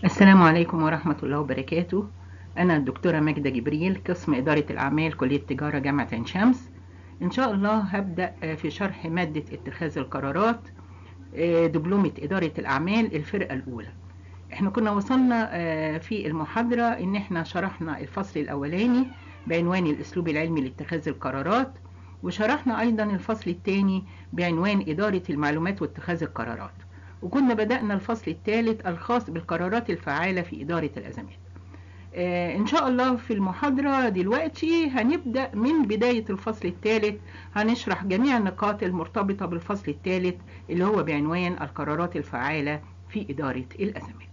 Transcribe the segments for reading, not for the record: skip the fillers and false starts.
السلام عليكم ورحمة الله وبركاته. أنا الدكتورة ماجدة جبريل، قسم إدارة الأعمال، كلية تجارة، جامعة عين شمس. إن شاء الله هبدأ في شرح مادة اتخاذ القرارات، دبلومة إدارة الأعمال الفرقة الأولى. إحنا كنا وصلنا في المحاضرة إن إحنا شرحنا الفصل الأولاني بعنوان الأسلوب العلمي لاتخاذ القرارات، وشرحنا أيضا الفصل الثاني بعنوان إدارة المعلومات واتخاذ القرارات، وكنا بدأنا الفصل الثالث الخاص بالقرارات الفعالة في إدارة الأزمات. إن شاء الله في المحاضرة دلوقتي هنبدأ من بداية الفصل الثالث، هنشرح جميع النقاط المرتبطة بالفصل الثالث اللي هو بعنوان القرارات الفعالة في إدارة الأزمات.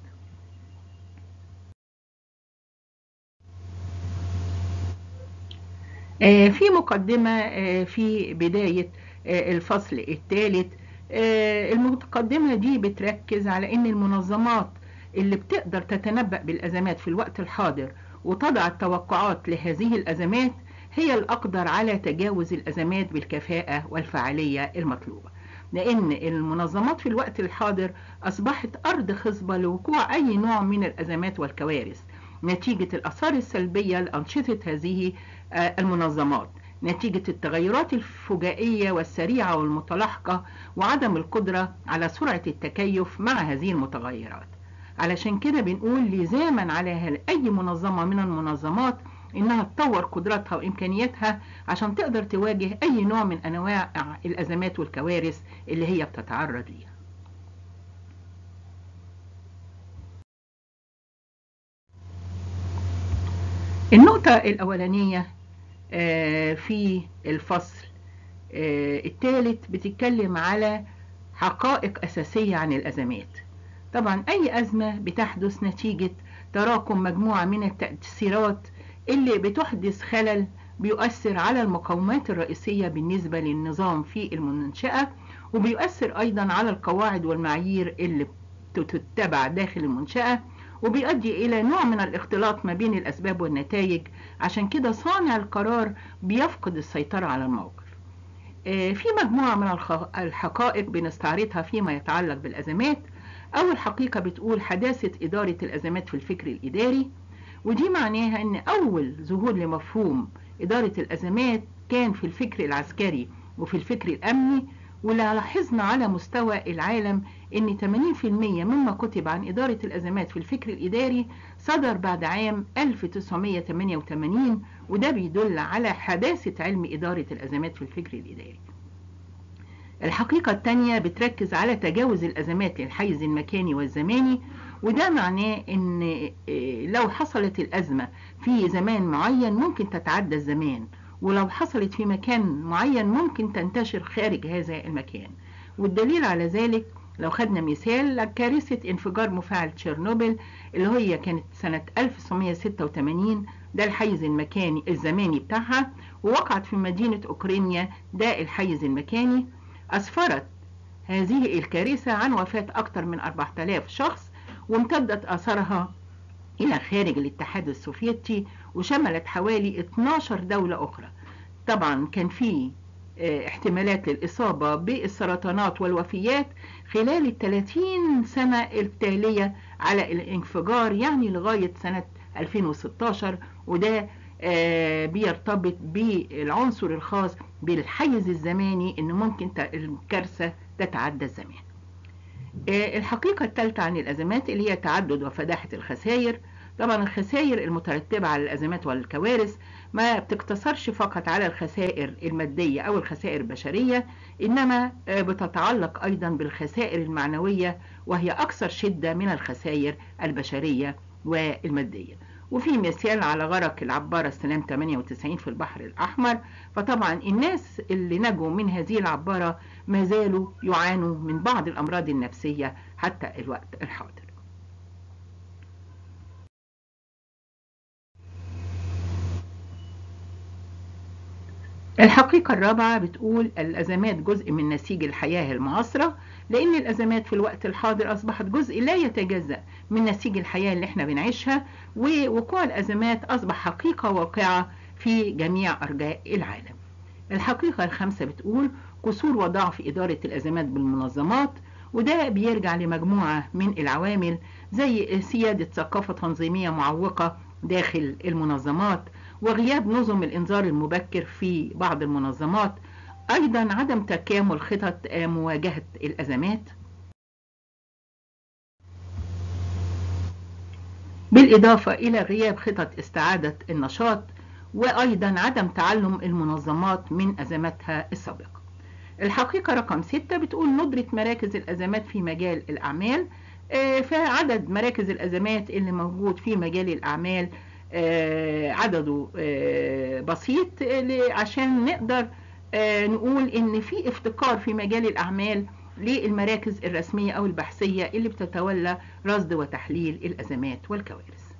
في مقدمة في بداية الفصل الثالث. المقدمة دي بتركز على أن المنظمات اللي بتقدر تتنبأ بالأزمات في الوقت الحاضر وتضع التوقعات لهذه الأزمات هي الأقدر على تجاوز الأزمات بالكفاءة والفعالية المطلوبة، لأن المنظمات في الوقت الحاضر أصبحت أرض خصبة لوقوع أي نوع من الأزمات والكوارث نتيجة الآثار السلبية لأنشطة هذه المنظمات، نتيجة التغيرات الفجائية والسريعة والمتلاحقة وعدم القدرة على سرعة التكيف مع هذه المتغيرات. علشان كده بنقول لزاما على أي منظمة من المنظمات إنها تطور قدراتها وإمكانياتها عشان تقدر تواجه أي نوع من أنواع الأزمات والكوارث اللي هي بتتعرض ليها. النقطة الأولانية في الفصل الثالث بتتكلم على حقائق أساسية عن الأزمات. طبعا أي أزمة بتحدث نتيجة تراكم مجموعة من التأثيرات اللي بتحدث خلل بيؤثر على المقومات الرئيسية بالنسبة للنظام في المنشأة، وبيؤثر أيضا على القواعد والمعايير اللي تتبع داخل المنشأة، وبيؤدي إلى نوع من الاختلاط ما بين الأسباب والنتائج. عشان كده صانع القرار بيفقد السيطرة على الموقف. في مجموعة من الحقائق بنستعرضها فيما يتعلق بالأزمات. أول حقيقة بتقول حداثة إدارة الأزمات في الفكر الإداري، ودي معناها أن أول ظهور لمفهوم إدارة الأزمات كان في الفكر العسكري وفي الفكر الأمني، ولاحظنا على مستوى العالم أن 80% مما كتب عن إدارة الأزمات في الفكر الإداري صدر بعد عام 1988، وده بيدل على حداثة علم إدارة الأزمات في الفكر الإداري. الحقيقة الثانية بتركز على تجاوز الأزمات للحيز المكاني والزماني، وده معناه ان لو حصلت الأزمة في زمان معين ممكن تتعدى الزمان، ولو حصلت في مكان معين ممكن تنتشر خارج هذا المكان. والدليل على ذلك لو خدنا مثال كارثة انفجار مفاعل تشيرنوبل اللي هي كانت سنة 1986، ده الحيز المكاني الزماني بتاعها، ووقعت في مدينة أوكرانيا، ده الحيز المكاني. أسفرت هذه الكارثة عن وفاة أكثر من 4000 شخص، وامتدت أثرها إلى خارج الاتحاد السوفيتي وشملت حوالي 12 دولة أخرى. طبعا كان في احتمالات للإصابة بالسرطانات والوفيات خلال 30 سنة التالية على الانفجار، يعني لغاية سنة 2016، وده بيرتبط بالعنصر الخاص بالحيز الزماني إن ممكن الكارثة تتعدى الزمان. الحقيقة الثالثة عن الأزمات اللي هي تعدد وفداحة الخسائر. طبعا الخسائر المترتبة على الأزمات والكوارث ما بتقتصرش فقط على الخسائر المادية أو الخسائر البشرية، إنما بتتعلق أيضا بالخسائر المعنوية، وهي أكثر شدة من الخسائر البشرية والمادية. وفي مثال على غرق العبارة السلام 98 في البحر الأحمر، فطبعا الناس اللي نجوا من هذه العبارة ما زالوا يعانوا من بعض الأمراض النفسية حتى الوقت الحاضر. الحقيقة الرابعة بتقول الأزمات جزء من نسيج الحياة المعاصرة، لأن الأزمات في الوقت الحاضر أصبحت جزء لا يتجزأ من نسيج الحياة اللي احنا بنعيشها، ووقوع الأزمات أصبح حقيقة واقعة في جميع أرجاء العالم. الحقيقة الخامسة بتقول قصور وضعف إدارة الأزمات بالمنظمات، وده بيرجع لمجموعة من العوامل زي سيادة ثقافة تنظيمية معوقة داخل المنظمات، وغياب نظم الإنذار المبكر في بعض المنظمات، أيضا عدم تكامل خطط مواجهة الأزمات، بالإضافة إلى غياب خطط استعادة النشاط، وأيضا عدم تعلم المنظمات من أزماتها السابقة. الحقيقة رقم 6 بتقول ندرة مراكز الأزمات في مجال الأعمال. فعدد مراكز الأزمات اللي موجود في مجال الأعمال عدده بسيط، عشان نقدر نقول إن في افتقار في مجال الأعمال للمراكز الرسمية أو البحثية اللي بتتولى رصد وتحليل الأزمات والكوارث.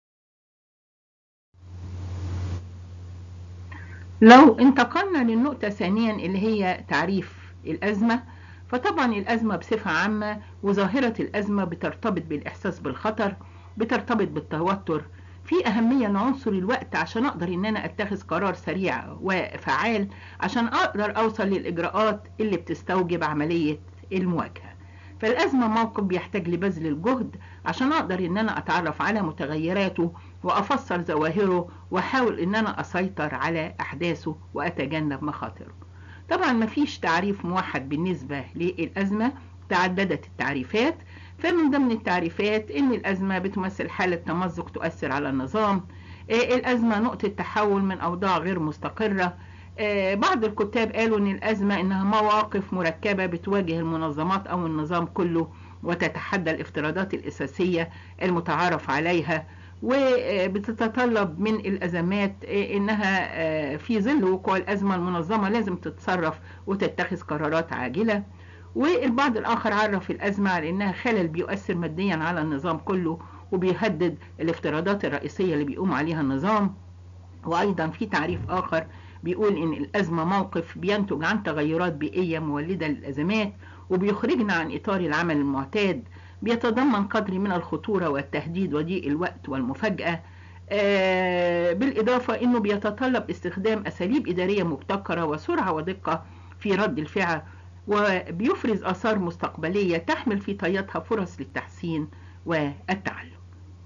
لو انتقلنا للنقطة ثانيا اللي هي تعريف الأزمة، فطبعا الأزمة بصفة عامة وظاهرة الأزمة بترتبط بالإحساس بالخطر، بترتبط بالتوتر، في أهمية لعنصر الوقت عشان أقدر إن أنا أتخذ قرار سريع وفعال عشان أقدر أوصل للإجراءات اللي بتستوجب عملية المواجهة. فالأزمة موقف بيحتاج لبذل الجهد عشان أقدر إن أنا أتعرف على متغيراته وأفسر ظواهره وأحاول إن أنا أسيطر على أحداثه وأتجنب مخاطره. طبعا مفيش تعريف موحد بالنسبة للأزمة، تعددت التعريفات. فمن ضمن التعريفات إن الأزمة بتمثل حالة تمزق تؤثر على النظام، الأزمة نقطة تحول من أوضاع غير مستقرة. بعض الكتاب قالوا إن الأزمة إنها مواقف مركبة بتواجه المنظمات أو النظام كله وتتحدى الافتراضات الأساسية المتعارف عليها، وبتتطلب من الأزمات إنها في ظل وقوع الأزمة المنظمة لازم تتصرف وتتخذ قرارات عاجلة. والبعض الآخر عرف الأزمة على إنها خلل بيؤثر ماديا على النظام كله وبيهدد الافتراضات الرئيسية اللي بيقوم عليها النظام. وأيضا في تعريف آخر بيقول إن الأزمة موقف بينتج عن تغيرات بيئية مولدة للأزمات وبيخرجنا عن إطار العمل المعتاد، بيتضمن قدر من الخطورة والتهديد وضيق الوقت والمفاجأة، بالإضافة أنه بيتطلب استخدام أساليب إدارية مبتكرة وسرعة ودقة في رد الفعل، وبيفرز آثار مستقبلية تحمل في طياتها فرص للتحسين والتعلم.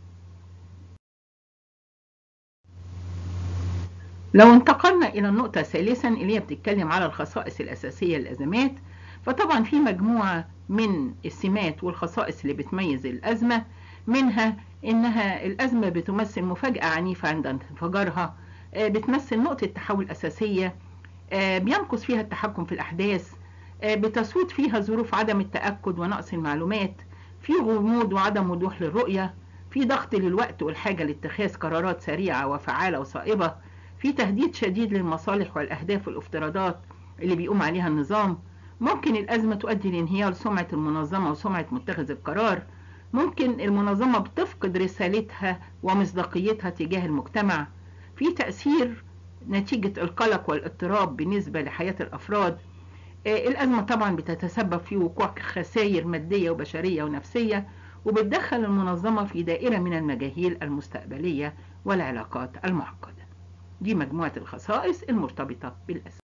لو انتقلنا إلى النقطة ثالثا اللي هي بتتكلم على الخصائص الأساسية للأزمات، فطبعا في مجموعة من السمات والخصائص اللي بتميز الأزمة، منها إنها الأزمة بتمثل مفاجأة عنيفة عند انفجارها، بتمثل نقطة تحول أساسية، بينقص فيها التحكم في الأحداث، بتسود فيها ظروف عدم التأكد ونقص المعلومات، في غموض وعدم وضوح للرؤية، في ضغط للوقت والحاجة لاتخاذ قرارات سريعة وفعالة وصائبة، في تهديد شديد للمصالح والأهداف والافتراضات اللي بيقوم عليها النظام. ممكن الأزمة تؤدي لانهيار سمعة المنظمة وسمعة متخذ القرار، ممكن المنظمة بتفقد رسالتها ومصداقيتها تجاه المجتمع، في تأثير نتيجة القلق والاضطراب بالنسبة لحياة الأفراد. الأزمة طبعا بتتسبب في وقوع خسائر مادية وبشرية ونفسية، وبتدخل المنظمة في دائرة من المجاهيل المستقبلية والعلاقات المعقدة. دي مجموعة الخصائص المرتبطة بالأزمة.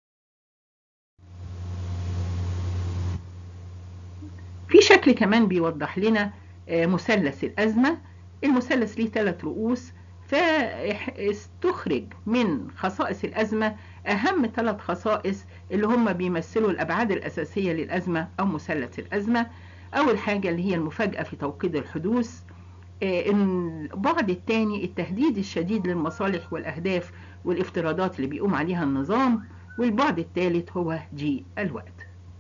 في شكل كمان بيوضح لنا مثلث الأزمة. المثلث ليه 3 رؤوس، فاستخرج من خصائص الأزمة أهم 3 خصائص اللي هم بيمثلوا الأبعاد الأساسية للأزمة أو مثلث الأزمة. أول حاجة اللي هي المفاجأة في توقيت الحدوث، البعد الثاني التهديد الشديد للمصالح والأهداف والافتراضات اللي بيقوم عليها النظام، والبعد الثالث هو ضيق الوقت.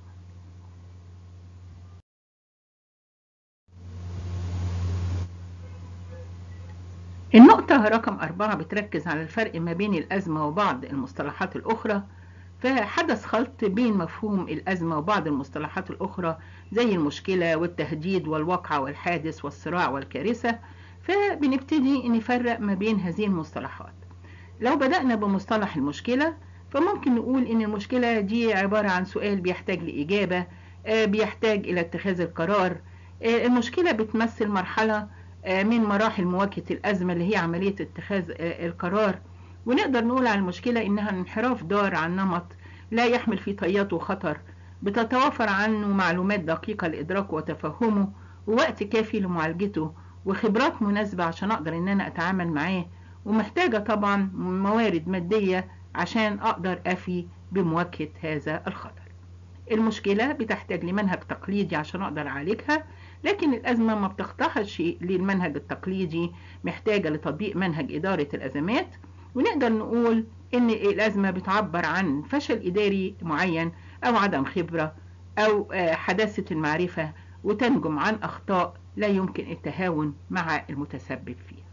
النقطة رقم 4 بتركز على الفرق ما بين الأزمة وبعض المصطلحات الأخرى، فحدث خلط بين مفهوم الأزمة وبعض المصطلحات الأخرى زي المشكلة والتهديد والواقعة والحادث والصراع والكارثة، فبنبتدي نفرق ما بين هذه المصطلحات. لو بدأنا بمصطلح المشكلة، فممكن نقول إن المشكلة دي عبارة عن سؤال بيحتاج لإجابة، بيحتاج إلى اتخاذ القرار. المشكلة بتمثل مرحلة من مراحل مواجهة الأزمة اللي هي عملية اتخاذ القرار، ونقدر نقول على المشكلة إنها انحراف دار عن نمط لا يحمل في طياته خطر، بتتوافر عنه معلومات دقيقة لإدراكه وتفهمه، ووقت كافي لمعالجته وخبرات مناسبة عشان أقدر إن أنا أتعامل معاه، ومحتاجة طبعا موارد مادية عشان أقدر أفي بمواجهة هذا الخطر. المشكلة بتحتاج لمنهج تقليدي عشان أقدر أعالجها، لكن الأزمة ما بتخضعش للمنهج التقليدي، محتاجة لتطبيق منهج إدارة الأزمات. ونقدر نقول إن الأزمة بتعبر عن فشل إداري معين أو عدم خبرة أو حداثة المعرفة، وتنجم عن أخطاء لا يمكن التهاون مع المتسبب فيها.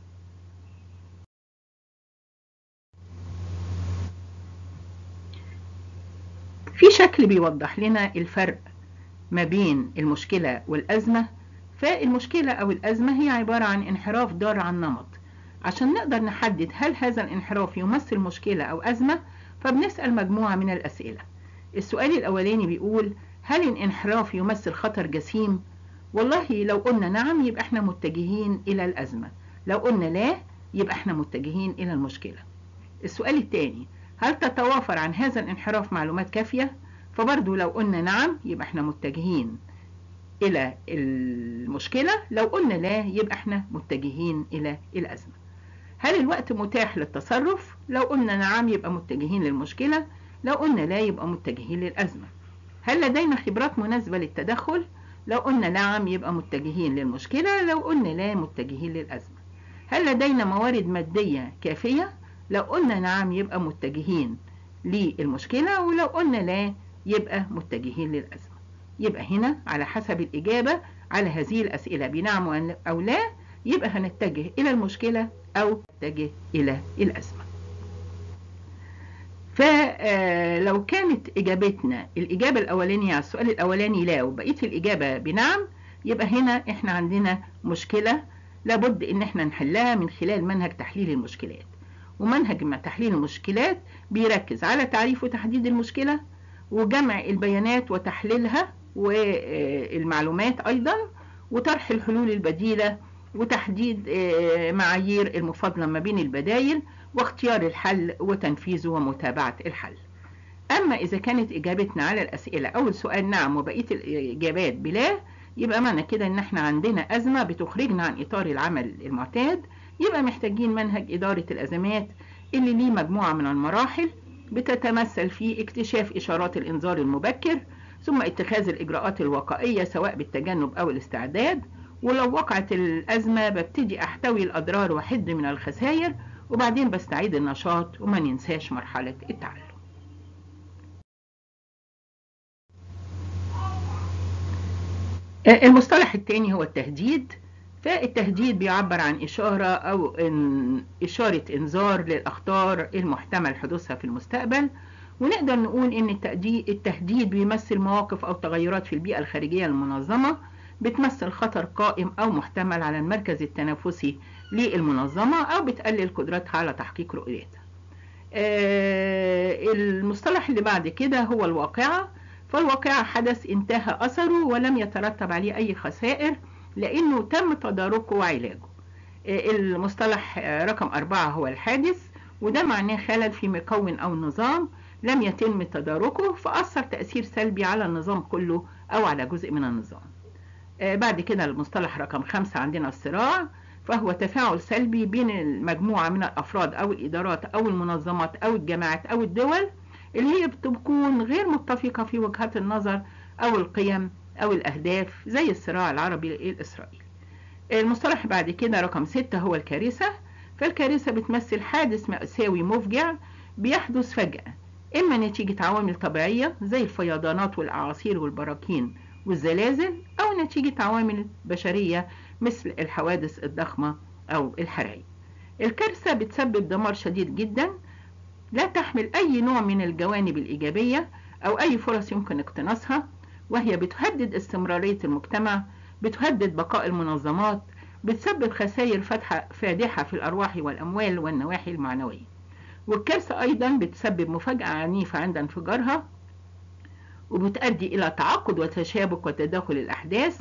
في شكل بيوضح لنا الفرق ما بين المشكلة والأزمة. فالمشكلة أو الأزمة هي عبارة عن انحراف ضار عن نمط. عشان نقدر نحدد هل هذا الانحراف يمثل مشكلة أو أزمة، فبنسأل مجموعة من الأسئلة. السؤال الأولاني بيقول: هل الانحراف يمثل خطر جسيم؟ والله لو قلنا نعم يبقى احنا متجهين إلى الأزمة، لو قلنا لا يبقى احنا متجهين إلى المشكلة. السؤال الثاني: هل تتوافر عن هذا الانحراف معلومات كافية؟ فبرضو لو قلنا نعم يبقى احنا متجهين إلى المشكلة، لو قلنا لا يبقى احنا متجهين إلى الأزمة. هل الوقت متاح للتصرف؟ لو قلنا نعم يبقى متجهين للمشكلة، لو قلنا لا يبقى متجهين للأزمة. هل لدينا خبرات مناسبة للتدخل؟ لو قلنا نعم يبقى متجهين للمشكلة، لو قلنا لا متجهين للأزمة. هل لدينا موارد مادية كافية؟ لو قلنا نعم يبقى متجهين للمشكلة، ولو قلنا لا يبقى متجهين للأزمة. يبقى هنا على حسب الإجابة على هذه الأسئلة بنعم أو لا، يبقى هنتجه إلى المشكلة أو نتجه إلى الأزمة. فلو كانت إجابتنا الإجابة الأولانية على السؤال الأولاني لا، وبقية الإجابة بنعم، يبقى هنا إحنا عندنا مشكلة لابد إن إحنا نحلها من خلال منهج تحليل المشكلات. ومنهج تحليل المشكلات بيركز على تعريف وتحديد المشكلة، وجمع البيانات وتحليلها والمعلومات أيضا، وطرح الحلول البديلة، وتحديد معايير المفاضلة ما بين البدائل، واختيار الحل وتنفيذه ومتابعة الحل. أما إذا كانت إجابتنا على الأسئلة أول سؤال نعم وبقية الإجابات بلا، يبقى معنى كده إن احنا عندنا أزمة بتخرجنا عن إطار العمل المعتاد. يبقى محتاجين منهج إدارة الأزمات اللي ليه مجموعة من المراحل بتتمثل في اكتشاف إشارات الإنذار المبكر، ثم اتخاذ الإجراءات الوقائية سواء بالتجنب أو الاستعداد، ولو وقعت الأزمة ببتدي أحتوي الأضرار وحد من الخسائر، وبعدين بستعيد النشاط، وما ننساش مرحلة التعلم. المصطلح الثاني هو التهديد. فالتهديد بيعبر عن إشارة أو إشارة إنذار للأخطار المحتمل حدوثها في المستقبل. ونقدر نقول إن التهديد بيمثل مواقف أو تغيرات في البيئة الخارجية المنظمة بتمثل خطر قائم أو محتمل على المركز التنافسي للمنظمة، أو بتقلل قدرتها على تحقيق رؤيتها. المصطلح اللي بعد كده هو الواقعة. فالواقعة حدث انتهى أثره ولم يترتب عليه أي خسائر لأنه تم تداركه وعلاجه. المصطلح رقم 4 هو الحادث، وده معناه خلل في مكون أو نظام لم يتم تداركه فأثر تأثير سلبي على النظام كله أو على جزء من النظام. بعد كده المصطلح رقم 5 عندنا الصراع. فهو تفاعل سلبي بين المجموعة من الأفراد أو الإدارات أو المنظمات أو الجماعات أو الدول اللي هي بتكون غير متفقة في وجهات النظر أو القيم أو الأهداف، زي الصراع العربي الإسرائيلي. المصطلح بعد كده رقم 6 هو الكارثة. فالكارثة بتمثل حادث مأساوي مفجع بيحدث فجأة، إما نتيجة عوامل طبيعية زي الفيضانات والأعاصير والبراكين والزلازل، أو نتيجة عوامل بشرية مثل الحوادث الضخمة أو الحرائق. الكارثة بتسبب دمار شديد جدا، لا تحمل أي نوع من الجوانب الإيجابية أو أي فرص يمكن اقتناصها، وهي بتهدد استمرارية المجتمع، بتهدد بقاء المنظمات، بتسبب خسائر فادحة في الأرواح والأموال والنواحي المعنوية. والكارثة أيضا بتسبب مفاجأة عنيفة عند انفجارها، وبتؤدي إلى تعقد وتشابك وتداخل الأحداث.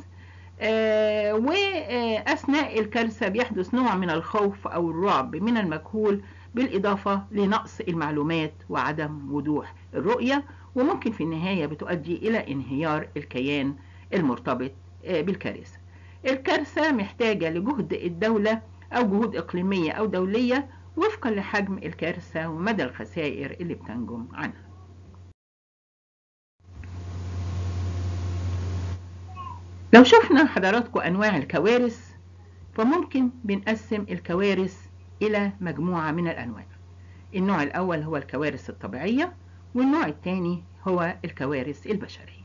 وأثناء الكارثة بيحدث نوع من الخوف أو الرعب من المجهول، بالإضافة لنقص المعلومات وعدم وضوح الرؤية، وممكن في النهاية بتؤدي إلى انهيار الكيان المرتبط بالكارثة. الكارثة محتاجة لجهد الدولة أو جهود إقليمية أو دولية وفقا لحجم الكارثة ومدى الخسائر اللي بتنجم عنها. لو شفنا حضراتكم أنواع الكوارث، فممكن بنقسم الكوارث إلى مجموعة من الأنواع. النوع الأول هو الكوارث الطبيعية، والنوع الثاني هو الكوارث البشرية.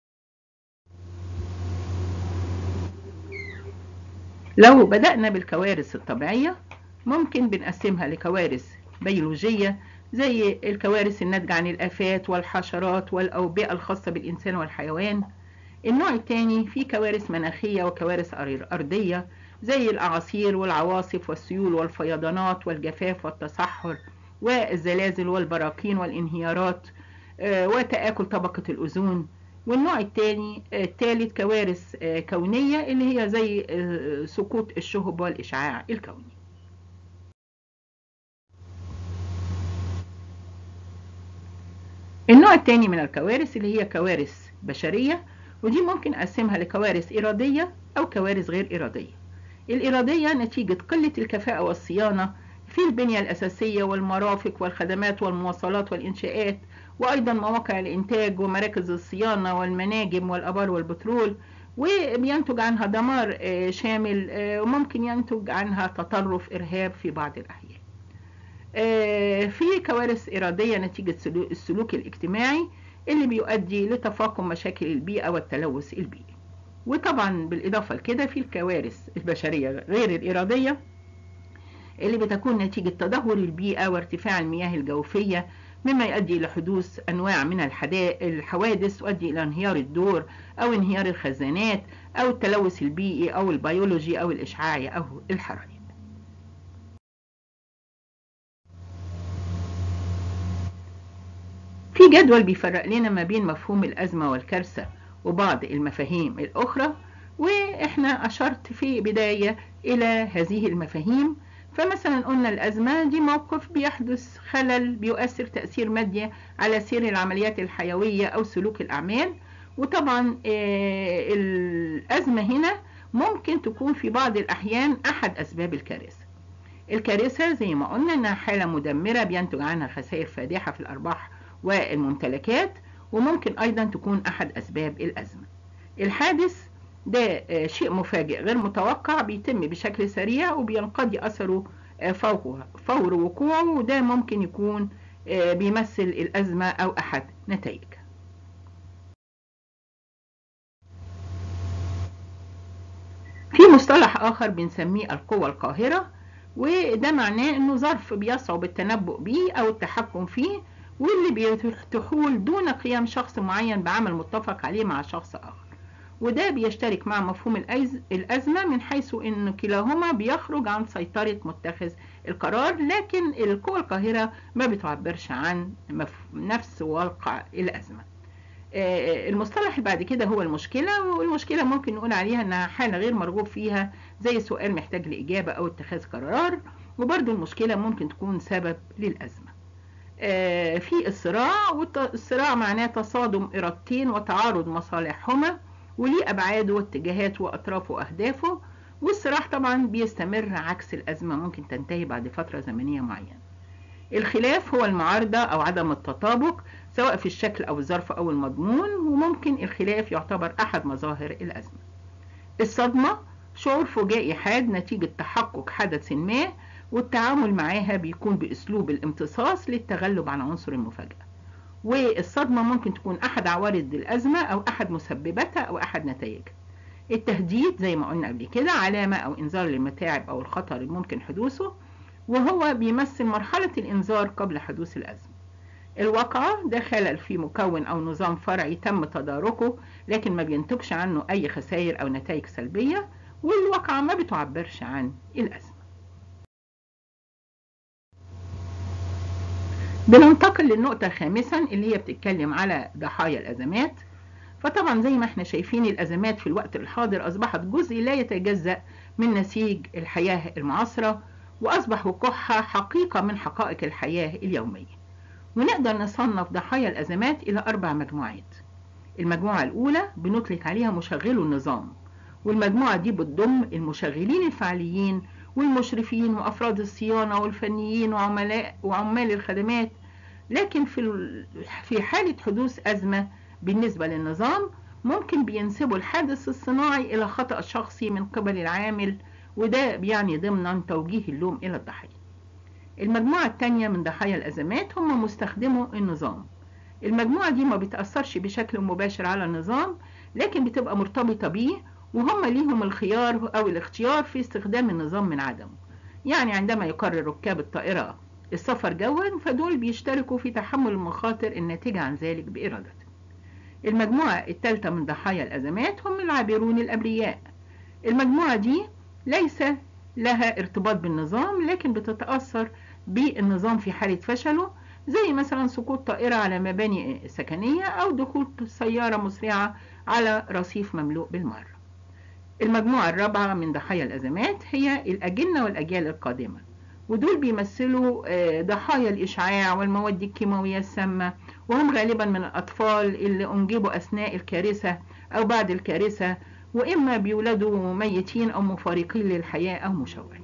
لو بدأنا بالكوارث الطبيعية، ممكن بنقسمها لكوارث بيولوجية زي الكوارث الناتجة عن الآفات والحشرات والأوبئة الخاصة بالإنسان والحيوان. النوع الثاني فيه كوارث مناخية وكوارث أرضية زي الأعاصير والعواصف والسيول والفيضانات والجفاف والتصحر والزلازل والبراكين والانهيارات وتآكل طبقة الأوزون. والنوع الثالث كوارث كونية اللي هي زي سقوط الشهب والإشعاع الكوني. النوع الثاني من الكوارث اللي هي كوارث بشرية، ودي ممكن أقسمها لكوارث إرادية أو كوارث غير إرادية. الإرادية نتيجة قلة الكفاءة والصيانة في البنية الأساسية والمرافق والخدمات والمواصلات والإنشاءات، وأيضا مواقع الإنتاج ومراكز الصيانة والمناجم والآبار والبترول، وبينتج عنها دمار شامل، وممكن ينتج عنها تطرف إرهاب في بعض الأحيان. في كوارث إرادية نتيجة السلوك الاجتماعي اللي بيؤدي لتفاقم مشاكل البيئة والتلوث البيئي. وطبعا بالإضافة لكده في الكوارث البشرية غير الإرادية اللي بتكون نتيجة تدهور البيئة وارتفاع المياه الجوفية، مما يؤدي إلى حدوث أنواع من الحوادث تؤدي إلى انهيار الدور أو انهيار الخزانات أو التلوث البيئي أو البيولوجي أو الإشعاعي أو الحراري. في جدول بيفرق لنا ما بين مفهوم الأزمة والكارثة وبعض المفاهيم الأخرى، وإحنا أشرت في بداية إلى هذه المفاهيم. فمثلا قلنا الأزمة دي موقف بيحدث خلل بيؤثر تأثير مادي على سير العمليات الحيوية أو سلوك الأعمال. وطبعا الأزمة هنا ممكن تكون في بعض الأحيان أحد أسباب الكارثة. الكارثة زي ما قلنا إنها حالة مدمرة بينتج عنها خسائر فادحة في الأرباح والممتلكات، وممكن أيضا تكون أحد أسباب الأزمة. الحادث ده شيء مفاجئ غير متوقع بيتم بشكل سريع وبينقضي أثره فور وقوعه، وده ممكن يكون بيمثل الأزمة أو أحد نتائجها. في مصطلح آخر بنسميه القوى القاهرة، وده معناه إنه ظرف بيصعب التنبؤ به أو التحكم فيه، واللي بتحول دون قيام شخص معين بعمل متفق عليه مع شخص آخر. وده بيشترك مع مفهوم الأزمة من حيث إن كلاهما بيخرج عن سيطرة متخذ القرار، لكن القوى القاهرة ما بتعبرش عن نفس واقع الأزمة. المصطلح اللي بعد كده هو المشكلة، والمشكلة ممكن نقول عليها إنها حالة غير مرغوب فيها زي سؤال محتاج لإجابة أو اتخاذ قرار، وبرضو المشكلة ممكن تكون سبب للأزمة. في الصراع، والصراع معناه تصادم إرادتين وتعارض مصالحهما وليه أبعاده واتجاهاته وأطرافه وأهدافه، والصراع طبعا بيستمر عكس الأزمة ممكن تنتهي بعد فترة زمنية معينة. الخلاف هو المعارضة أو عدم التطابق سواء في الشكل أو الظرف أو المضمون، وممكن الخلاف يعتبر أحد مظاهر الأزمة. الصدمة شعور فجائي حاد نتيجة تحقق حدث ما، والتعامل معاها بيكون بأسلوب الامتصاص للتغلب عن عنصر المفاجأة. والصدمة ممكن تكون أحد عوارض الأزمة أو أحد مسبباتها أو أحد نتائجها. التهديد زي ما قلنا قبل كده علامة أو إنذار للمتاعب أو الخطر الممكن حدوثه، وهو بيمثل مرحلة الإنذار قبل حدوث الأزمة. الواقعة ده خلل في مكون أو نظام فرعي تم تداركه لكن ما بينتجش عنه أي خسائر أو نتائج سلبية، والواقعة ما بتعبرش عن الأزمة. بننتقل للنقطة خامسا اللي هي بتتكلم على ضحايا الأزمات. فطبعا زي ما احنا شايفين الأزمات في الوقت الحاضر أصبحت جزء لا يتجزأ من نسيج الحياة المعاصرة، وأصبح وقوعها حقيقة من حقائق الحياة اليومية. ونقدر نصنف ضحايا الأزمات إلى 4 مجموعات. المجموعة الأولى بنطلق عليها مشغلو النظام، والمجموعة دي بتضم المشغلين الفعليين والمشرفين وأفراد الصيانة والفنيين وعمال الخدمات. لكن في حالة حدوث أزمة بالنسبة للنظام ممكن بينسبوا الحادث الصناعي إلى خطأ شخصي من قبل العامل، وده بيعني ضمنا توجيه اللوم إلى الضحية. المجموعة التانية من ضحايا الأزمات هم مستخدمو النظام. المجموعة دي ما بتأثرش بشكل مباشر على النظام، لكن بتبقى مرتبطة بيه، وهم ليهم الخيار أو الاختيار في استخدام النظام من عدمه. يعني عندما يقرر ركاب الطائرة السفر جوا، فدول بيشتركوا في تحمل المخاطر الناتجة عن ذلك بإرادته. المجموعة الثالثة من ضحايا الأزمات هم العابرون الأبرياء. المجموعة دي ليس لها ارتباط بالنظام، لكن بتتأثر بالنظام في حالة فشله، زي مثلا سقوط طائرة على مباني سكنية أو دخول سيارة مسرعة على رصيف مملوء بالمرة. المجموعة الرابعة من ضحايا الأزمات هي الأجنة والأجيال القادمة، ودول بيمثلوا ضحايا الإشعاع والمواد الكيماوية السامة، وهم غالبا من الأطفال اللي أنجبوا أثناء الكارثة أو بعد الكارثة، وإما بيولدوا ميتين أو مفارقين للحياة أو مشوهين.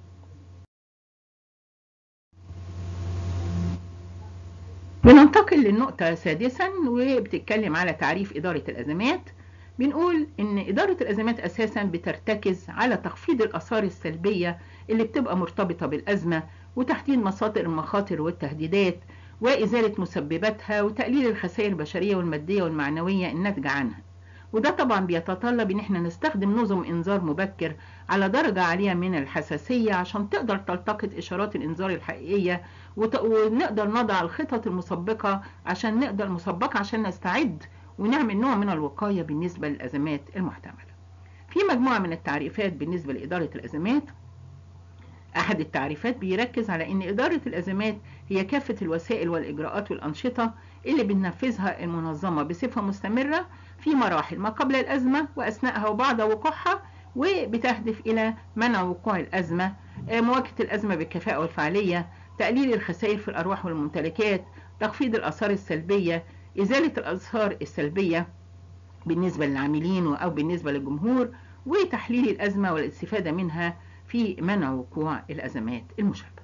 بننتقل للنقطة سادسا، وبتتكلم على تعريف إدارة الأزمات. بنقول إن إدارة الأزمات أساسا بترتكز على تخفيض الآثار السلبية اللي بتبقى مرتبطة بالأزمة، وتحديد مصادر المخاطر والتهديدات، وإزالة مسبباتها، وتقليل الخسائر البشرية والمادية والمعنوية الناتجة عنها. وده طبعا بيتطلب ان احنا نستخدم نظم انذار مبكر على درجة عالية من الحساسية عشان تقدر تلتقط اشارات الانذار الحقيقية، ونقدر نضع الخطط المسبقة عشان نستعد ونعمل نوع من الوقاية بالنسبة للأزمات المحتملة. في مجموعة من التعريفات بالنسبة لإدارة الأزمات. أحد التعريفات بيركز على أن إدارة الأزمات هي كافة الوسائل والإجراءات والأنشطة اللي بننفذها المنظمة بصفة مستمرة في مراحل ما قبل الأزمة وأثناءها وبعد وقوعها، وبتهدف إلى منع وقوع الأزمة، مواجهة الأزمة بالكفاءة والفعالية، تقليل الخسائر في الأرواح والممتلكات، تخفيض الآثار السلبية، إزالة الآثار السلبية بالنسبة للعاملين أو بالنسبة للجمهور، وتحليل الأزمة والاستفادة منها في منع وقوع الأزمات المشابهة.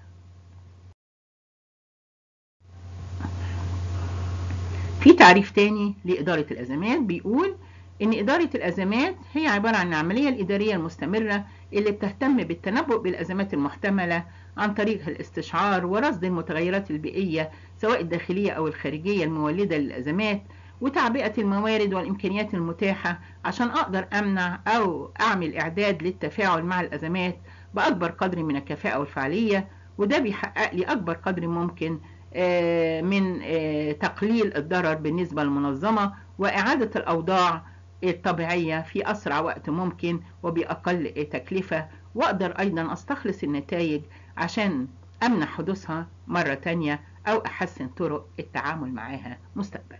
في تعريف تاني لإدارة الأزمات بيقول إن إدارة الأزمات هي عبارة عن العملية الإدارية المستمرة اللي بتهتم بالتنبؤ بالأزمات المحتملة عن طريق الاستشعار ورصد المتغيرات البيئية سواء الداخلية أو الخارجية المولدة للأزمات، وتعبئة الموارد والإمكانيات المتاحة عشان أقدر أمنع أو أعمل إعداد للتفاعل مع الأزمات بأكبر قدر من الكفاءة والفعالية. وده بيحقق لي أكبر قدر ممكن من تقليل الضرر بالنسبة للمنظمة وإعادة الأوضاع الطبيعية في أسرع وقت ممكن وبأقل تكلفة، وأقدر أيضا أستخلص النتائج عشان أمنع حدوثها مرة تانية أو أحسن طرق التعامل معها مستقبلا.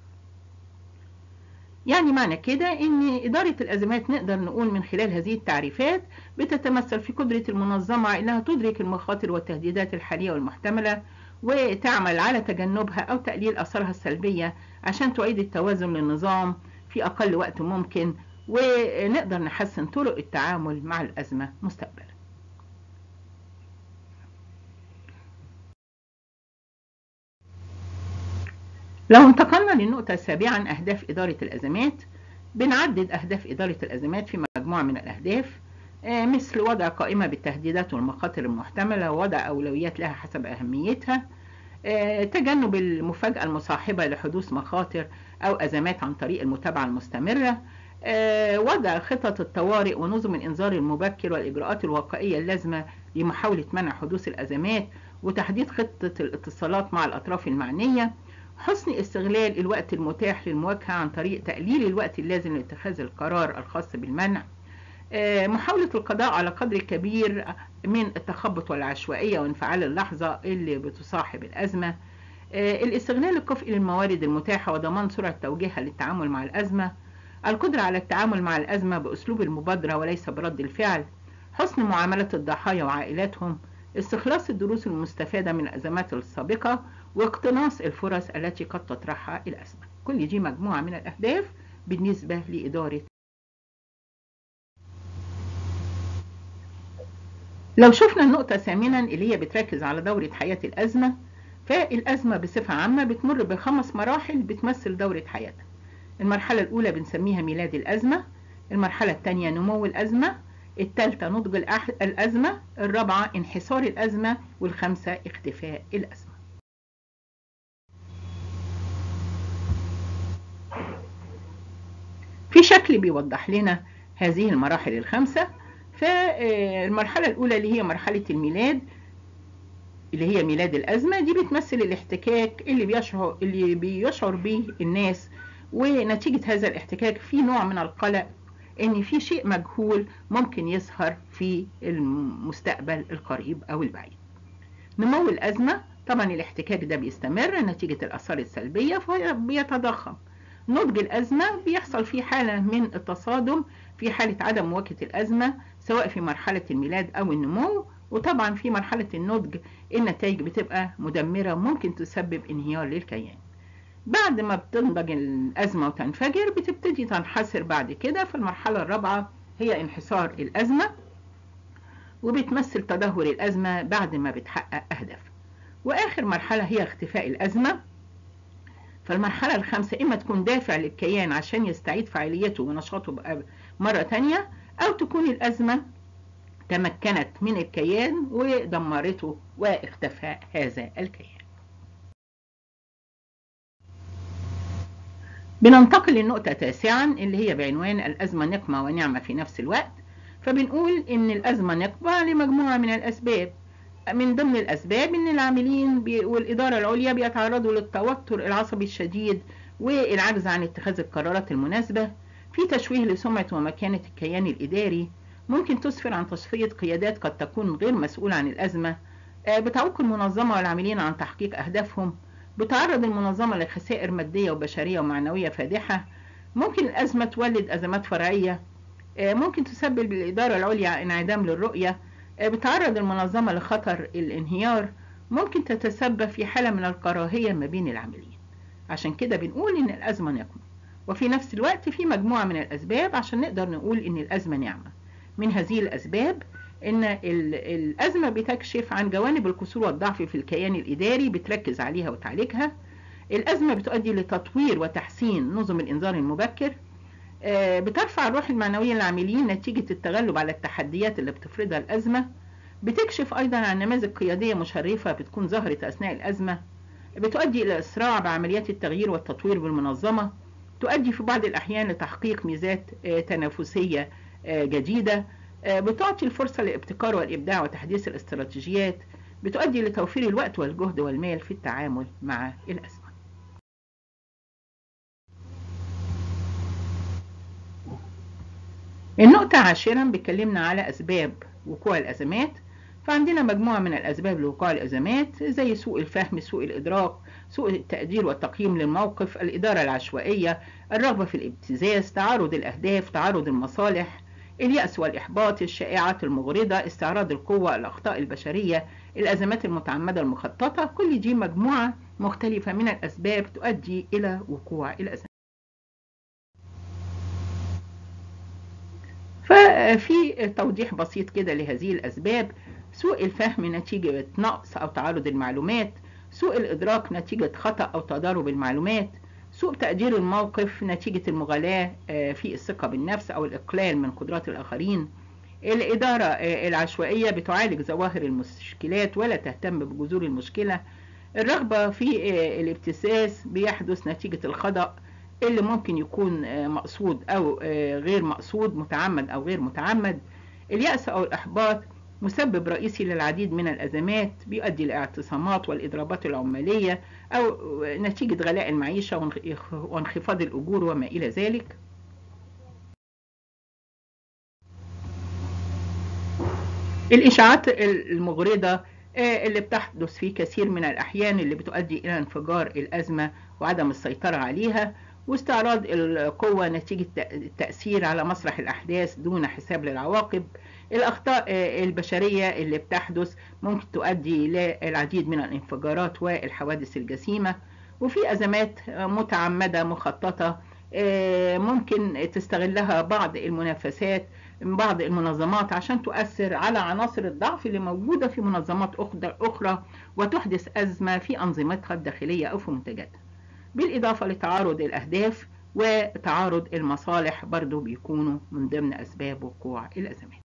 يعني معنى كده ان إدارة الأزمات نقدر نقول من خلال هذه التعريفات بتتمثل في قدرة المنظمة انها تدرك المخاطر والتهديدات الحالية والمحتملة وتعمل على تجنبها او تقليل اثارها السلبية عشان تعيد التوازن للنظام في اقل وقت ممكن، ونقدر نحسن طرق التعامل مع الأزمة مستقبلا. لو انتقلنا للنقطة السابعة عن أهداف إدارة الأزمات، بنعدد أهداف إدارة الأزمات في مجموعة من الأهداف، مثل وضع قائمة بالتهديدات والمخاطر المحتملة ووضع أولويات لها حسب أهميتها، تجنب المفاجأة المصاحبة لحدوث مخاطر أو أزمات عن طريق المتابعة المستمرة، وضع خطط الطوارئ ونظم الإنذار المبكر والإجراءات الوقائية اللازمة لمحاولة منع حدوث الأزمات، وتحديد خطة الاتصالات مع الأطراف المعنية، حسن استغلال الوقت المتاح للمواجهة عن طريق تقليل الوقت اللازم لاتخاذ القرار الخاص بالمنع، محاولة القضاء على قدر كبير من التخبط والعشوائية وانفعال اللحظة اللي بتصاحب الأزمة، الاستغلال الكفء للموارد المتاحة وضمان سرعة توجيهها للتعامل مع الأزمة، القدرة على التعامل مع الأزمة بأسلوب المبادرة وليس برد الفعل، حسن معاملة الضحايا وعائلاتهم، استخلاص الدروس المستفادة من الأزمات السابقة، واقتناص الفرص التي قد تطرحها الأزمة. كل دي مجموعة من الأهداف بالنسبة لإدارة لو شفنا النقطة ثامنا اللي هي بتركز على دورة حياة الأزمة، فالأزمة بصفة عامة بتمر ب5 مراحل بتمثل دورة حياتها. المرحلة الأولى بنسميها ميلاد الأزمة، المرحلة الثانية نمو الأزمة، الثالثة نضج الأزمة، الرابعة انحسار الأزمة، والخامسة اختفاء الأزمة. في شكل بيوضح لنا هذه المراحل ال5. فالمرحلة الأولى اللي هي مرحلة الميلاد، اللي هي ميلاد الأزمة، دي بتمثل الاحتكاك اللي بيشعر به الناس، ونتيجة هذا الاحتكاك في نوع من القلق ان في شيء مجهول ممكن يظهر في المستقبل القريب او البعيد. نمو الأزمة، طبعا الاحتكاك ده بيستمر نتيجة الآثار السلبية فبيتضخم. نضج الأزمة بيحصل فيه حالة من التصادم في حالة عدم مواجهة الأزمة، سواء في مرحلة الميلاد أو النمو. وطبعا في مرحلة النضج النتائج بتبقى مدمرة، ممكن تسبب انهيار للكيان. بعد ما بتنضج الأزمة وتنفجر بتبتدي تنحسر بعد كده. في المرحلة الرابعة هي انحسار الأزمة، وبتمثل تدهور الأزمة بعد ما بتحقق أهدافها. وآخر مرحلة هي اختفاء الأزمة. فالمرحلة ال5 إما تكون دافع للكيان عشان يستعيد فعاليته ونشاطه مرة تانية، أو تكون الأزمة تمكنت من الكيان ودمرته واختفاء هذا الكيان. بننتقل للنقطة 9 اللي هي بعنوان الأزمة نقمة ونعمة في نفس الوقت. فبنقول إن الأزمة نقمة لمجموعة من الأسباب. من ضمن الأسباب إن العاملين والإدارة العليا بيتعرضوا للتوتر العصبي الشديد والعجز عن اتخاذ القرارات المناسبة. في تشويه لسمعة ومكانة الكيان الإداري، ممكن تسفر عن تصفية قيادات قد تكون غير مسؤولة عن الأزمة. بتعوق المنظمة والعاملين عن تحقيق أهدافهم. بتعرض المنظمة لخسائر مادية وبشرية ومعنوية فادحة. ممكن الأزمة تولد أزمات فرعية. ممكن تسبب للإدارة العليا انعدام للرؤية. بتعرض المنظمة لخطر الانهيار. ممكن تتسبب في حالة من الكراهية ما بين العاملين. عشان كده بنقول إن الأزمة نقمة، وفي نفس الوقت في مجموعة من الأسباب عشان نقدر نقول إن الأزمة نعمة. من هذه الأسباب إن الأزمة بتكشف عن جوانب القصور والضعف في الكيان الإداري، بتركز عليها وتعالجها. الأزمة بتؤدي لتطوير وتحسين نظم الإنذار المبكر. بترفع الروح المعنوية للعاملين نتيجة التغلب على التحديات اللي بتفرضها الأزمة. بتكشف أيضا عن نماذج قيادية مشرفة بتكون ظهرت أثناء الأزمة. بتؤدي إلى إسراع بعمليات التغيير والتطوير بالمنظمة. تؤدي في بعض الأحيان لتحقيق ميزات تنافسية جديدة. بتعطي الفرصة للابتكار والإبداع وتحديث الاستراتيجيات. بتؤدي لتوفير الوقت والجهد والمال في التعامل مع الأزمة. النقطة 10 بتكلمنا على أسباب وقوع الأزمات. فعندنا مجموعة من الأسباب لوقوع الأزمات زي سوء الفهم، سوء الإدراك، سوء التقدير والتقييم للموقف، الإدارة العشوائية، الرغبة في الابتزاز، تعارض الأهداف، تعارض المصالح، اليأس والإحباط، الشائعات المغرضة، استعراض القوة، الأخطاء البشرية، الأزمات المتعمدة المخططة. كل دي مجموعة مختلفة من الأسباب تؤدي إلى وقوع الأزمات. ففي توضيح بسيط كده لهذه الأسباب: سوء الفهم نتيجة نقص أو تعارض المعلومات، سوء الإدراك نتيجة خطأ أو تضارب المعلومات، سوء تقدير الموقف نتيجة المغالاة في الثقة بالنفس أو الإقلال من قدرات الآخرين. الإدارة العشوائية بتعالج ظواهر المشكلات ولا تهتم بجذور المشكلة. الرغبة في الابتزاز بيحدث نتيجة الخطأ اللي ممكن يكون مقصود أو غير مقصود، متعمد أو غير متعمد. اليأس أو الإحباط مسبب رئيسي للعديد من الأزمات، بيؤدي للاعتصامات والإضرابات العمالية أو نتيجة غلاء المعيشة وانخفاض الأجور وما إلى ذلك. الإشاعات المغرضة اللي بتحدث في كثير من الأحيان اللي بتؤدي إلى انفجار الأزمة وعدم السيطرة عليها، واستعراض القوة نتيجة التأثير على مسرح الأحداث دون حساب للعواقب. الأخطاء البشرية اللي بتحدث ممكن تؤدي للعديد من الانفجارات والحوادث الجسيمة. وفي أزمات متعمدة مخططة ممكن تستغلها بعض المنافسات بعض المنظمات عشان تؤثر على عناصر الضعف اللي موجودة في منظمات أخرى وتحدث أزمة في أنظمتها الداخلية أو في منتجاتها، بالإضافة لتعارض الأهداف وتعارض المصالح برضو بيكونوا من ضمن أسباب وقوع الأزمات.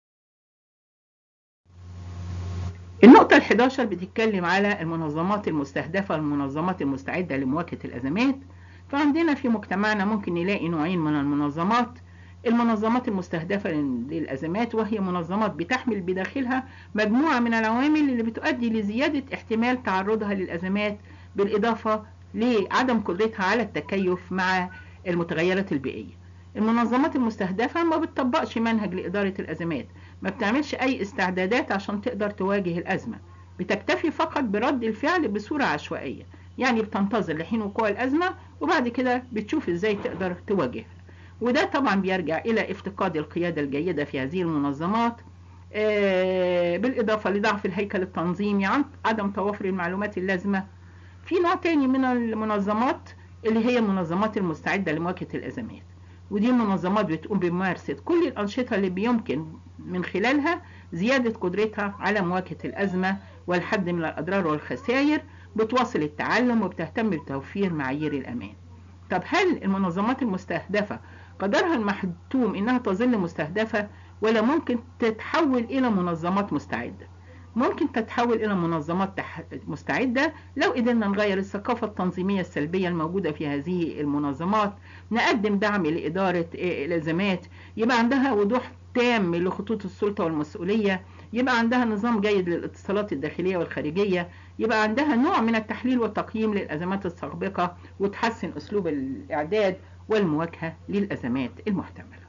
النقطة ال11 بتتكلم على المنظمات المستهدفة والمنظمات المستعدة لمواجهة الأزمات. فعندنا في مجتمعنا ممكن نلاقي نوعين من المنظمات. المنظمات المستهدفة للأزمات، وهي منظمات بتحمل بداخلها مجموعة من العوامل اللي بتؤدي لزيادة احتمال تعرضها للأزمات، بالإضافة لعدم قدرتها على التكيف مع المتغيرات البيئية. المنظمات المستهدفة ما بتطبقش منهج لإدارة الأزمات، ما بتعملش أي استعدادات عشان تقدر تواجه الأزمة، بتكتفي فقط برد الفعل بصورة عشوائية، يعني بتنتظر لحين وقوع الأزمة وبعد كده بتشوف إزاي تقدر تواجهها. وده طبعا بيرجع إلى افتقاد القيادة الجيدة في هذه المنظمات، بالإضافة لضعف الهيكل التنظيمي، عن عدم توافر المعلومات اللازمة. في نوع تاني من المنظمات اللي هي المنظمات المستعدة لمواجهة الأزمات، ودي منظمات بتقوم بممارسة كل الأنشطة اللي بيمكن من خلالها زيادة قدرتها على مواجهة الأزمة والحد من الأضرار والخسائر، بتواصل التعلم وبتهتم بتوفير معايير الأمان. طب هل المنظمات المستهدفة قدرها المحتوم إنها تظل مستهدفة، ولا ممكن تتحول إلى منظمات مستعدة؟ ممكن تتحول إلى منظمات مستعدة لو قدرنا نغير الثقافة التنظيمية السلبية الموجودة في هذه المنظمات، نقدم دعم لإدارة الأزمات، يبقى عندها وضوح تام لخطوط السلطة والمسؤولية، يبقى عندها نظام جيد للاتصالات الداخلية والخارجية، يبقى عندها نوع من التحليل والتقييم للأزمات السابقة، وتحسن أسلوب الإعداد والمواجهة للأزمات المحتملة.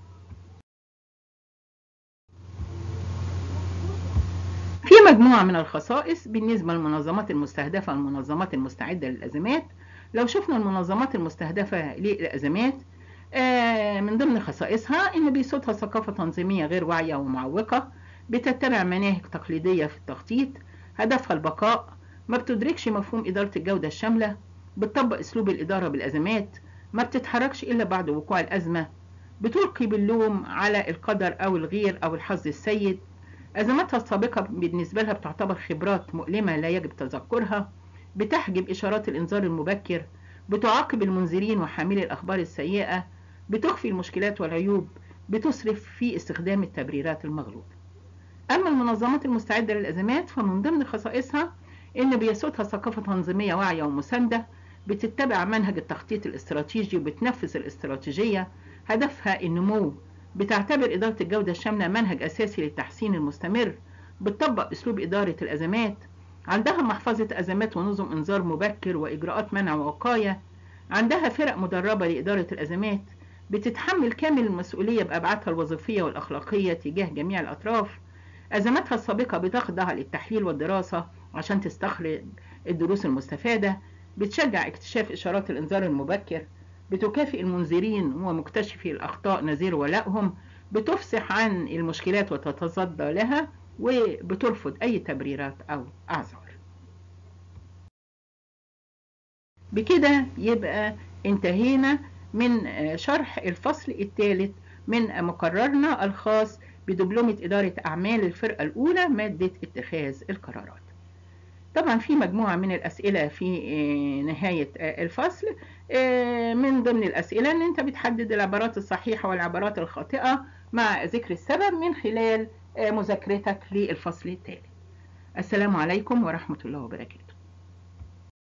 في مجموعة من الخصائص بالنسبة للمنظمات المستهدفة والمنظمات المستعدة للأزمات. لو شفنا المنظمات المستهدفة للأزمات، من ضمن خصائصها إن بيسودها ثقافة تنظيمية غير واعية ومعوقة، بتتبع مناهج تقليدية في التخطيط، هدفها البقاء، ما بتدركش مفهوم إدارة الجودة الشاملة، بتطبق أسلوب الإدارة بالأزمات، ما بتتحركش إلا بعد وقوع الأزمة، بتلقي باللوم على القدر أو الغير أو الحظ السيء. أزماتها السابقة بالنسبة لها بتعتبر خبرات مؤلمة لا يجب تذكرها، بتحجب إشارات الإنذار المبكر، بتعاقب المنذرين وحاملي الأخبار السيئة، بتخفي المشكلات والعيوب، بتسرف في استخدام التبريرات المغلوطة. أما المنظمات المستعدة للأزمات فمن ضمن خصائصها إن بيسودها ثقافة تنظيمية واعية ومساندة، بتتبع منهج التخطيط الاستراتيجي وبتنفذ الاستراتيجية، هدفها النمو، بتعتبر إدارة الجودة الشاملة منهج أساسي للتحسين المستمر، بتطبق أسلوب إدارة الأزمات، عندها محفظة أزمات ونظم إنذار مبكر وإجراءات منع ووقاية، عندها فرق مدربة لإدارة الأزمات، بتتحمل كامل المسؤولية بأبعادها الوظيفية والأخلاقية تجاه جميع الأطراف. أزماتها السابقة بتخضع للتحليل والدراسة عشان تستخرج الدروس المستفادة، بتشجع اكتشاف إشارات الإنذار المبكر، بتكافئ المنذرين ومكتشفي الأخطاء نذير ولائهم، بتفصح عن المشكلات وتتصدى لها، وبترفض أي تبريرات أو أعذار. بكده يبقى انتهينا من شرح الفصل الثالث من مقررنا الخاص بدبلومة إدارة أعمال الفرقة الأولى مادة اتخاذ القرارات. طبعا في مجموعة من الأسئلة في نهاية الفصل. من ضمن الأسئلة أن أنت بتحدد العبارات الصحيحة والعبارات الخاطئة مع ذكر السبب من خلال مذاكرتك للفصل التالي. السلام عليكم ورحمة الله وبركاته.